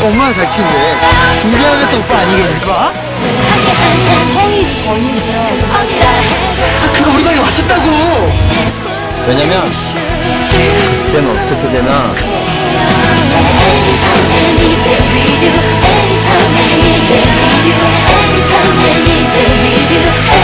얼마나 잘 치는데. 중계하면 또 오빠 아니겠니까? 성이 전이고요. 그거 우리 방에 왔었다고. 왜냐면 그때는 어떻게 되나 Anytime I need to read you, anytime I need to read you.